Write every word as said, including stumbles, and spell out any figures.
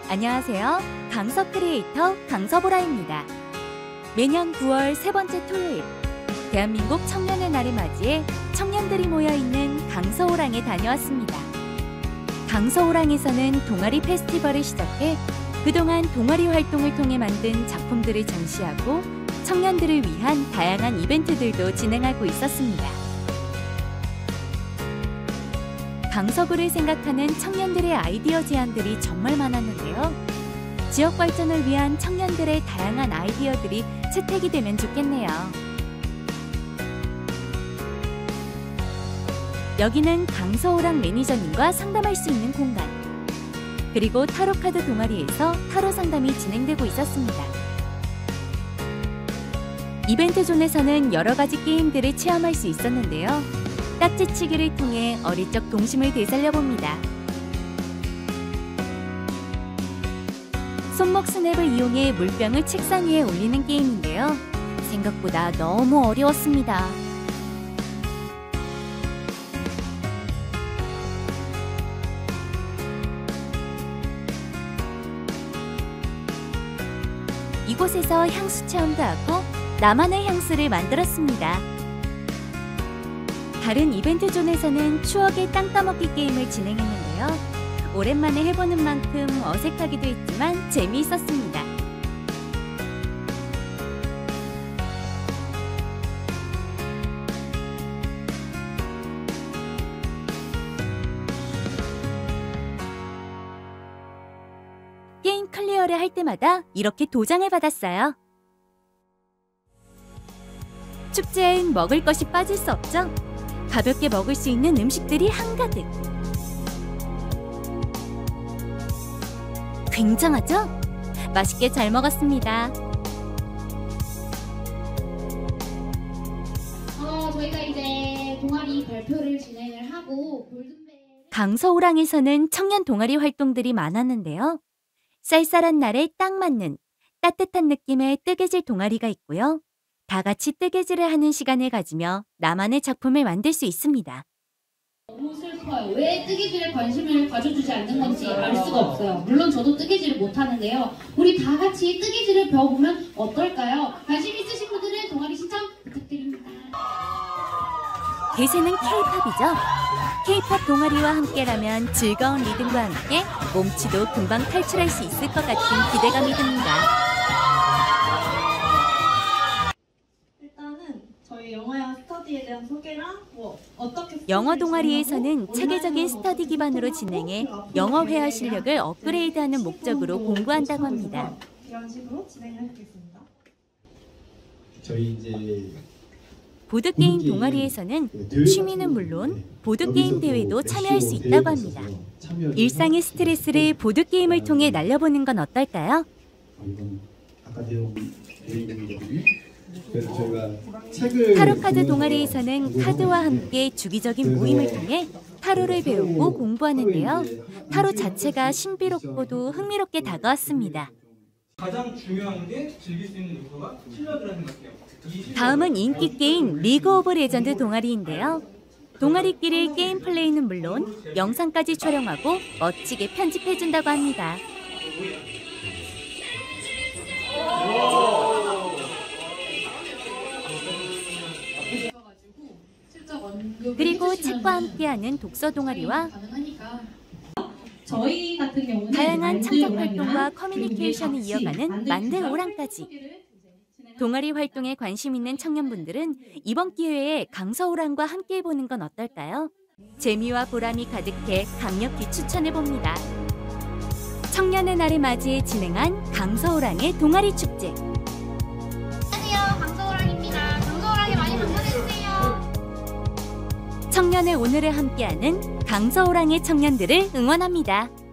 안녕하세요. 강서 크리에이터 강서보라입니다. 매년 구월 세 번째 토요일, 대한민국 청년의 날을 맞이해 청년들이 모여있는 강서호랑에 다녀왔습니다. 강서호랑에서는 동아리 페스티벌을 시작해 그동안 동아리 활동을 통해 만든 작품들을 전시하고 청년들을 위한 다양한 이벤트들도 진행하고 있었습니다. 강서구를 생각하는 청년들의 아이디어 제안들이 정말 많았는데요. 지역 발전을 위한 청년들의 다양한 아이디어들이 채택이 되면 좋겠네요. 여기는 강서호랑 매니저님과 상담할 수 있는 공간. 그리고 타로카드 동아리에서 타로 상담이 진행되고 있었습니다. 이벤트 존에서는 여러 가지 게임들을 체험할 수 있었는데요. 딱지치기를 통해 어릴 적 동심을 되살려봅니다. 손목 스냅을 이용해 물병을 책상 위에 올리는 게임인데요. 생각보다 너무 어려웠습니다. 이곳에서 향수 체험도 하고 나만의 향수를 만들었습니다. 다른 이벤트 존에서는 추억의 땅 따먹기 게임을 진행했는데요. 오랜만에 해보는 만큼 어색하기도 했지만 재미있었습니다. 게임 클리어를 할 때마다 이렇게 도장을 받았어요. 축제엔 먹을 것이 빠질 수 없죠? 가볍게 먹을 수 있는 음식들이 한가득. 굉장하죠? 맛있게 잘 먹었습니다. 어, 저희가 이제 동아리 발표를 진행을 하고 골든벨... 강서호랑에서는 청년 동아리 활동들이 많았는데요. 쌀쌀한 날에 딱 맞는 따뜻한 느낌의 뜨개질 동아리가 있고요. 다 같이 뜨개질을 하는 시간을 가지며 나만의 작품을 만들 수 있습니다. 너무 슬퍼요. 왜 뜨개질에 관심을 가져주지 않는 건지 알 수가 없어요. 물론 저도 뜨개질을 못하는데요. 우리 다 같이 뜨개질을 배워보면 어떨까요? 관심 있으신 분들은 동아리 신청 부탁드립니다. 대세는 케이팝이죠. 케이팝 동아리와 함께라면 즐거운 리듬과 함께 몸치도 금방 탈출할 수 있을 것 같은 기대감이 듭니다. 영어와 스터디에 대한 소개랑 뭐 어떻게 영어 동아리에서는 체계적인 스터디 기반으로 진행해 영어 회화 실력을 업그레이드하는 목적으로 공부한다고 합니다. 이런 식으로 진행을 해보겠습니다. 저희 이제 보드게임 동아리에서는 취미는 물론 보드게임 대회도 참여할 수 있다고 합니다. 일상의 스트레스를 보드게임을 통해 날려보는 건 어떨까요? 아까 배운 내용이거든요. 그래서 저희가 책을 타로카드 동아리에서는 카드와 함께 주기적인 모임을 통해 타로를 배우고 공부하는데요. 타로 자체가 신비롭고도 흥미롭게 다가왔습니다. 가장 중요한 게 즐길 수 있는 요소가 실력이라는 것 같아요. 다음은 인기 게임 리그 오브 레전드 동아리인데요. 동아리끼리 게임 플레이는 물론 영상까지 촬영하고 멋지게 편집해준다고 합니다. 그리고 책과 함께하는 독서 동아리와 저희 같은 경우는 다양한 창작 활동과 커뮤니케이션을 이어가는 만들 오랑까지. 동아리 활동에 관심 있는 청년분들은 이번 기회에 강서호랑과 함께 해보는 건 어떨까요? 재미와 보람이 가득해 강력히 추천해봅니다. 청년의 날을 맞이해 진행한 강서호랑의 동아리 축제. 안녕하세요. 강서호랑입니다. 강서호랑에 많이 방문해주세요. 청년의 오늘을 함께하는 강서호랑의 청년들을 응원합니다.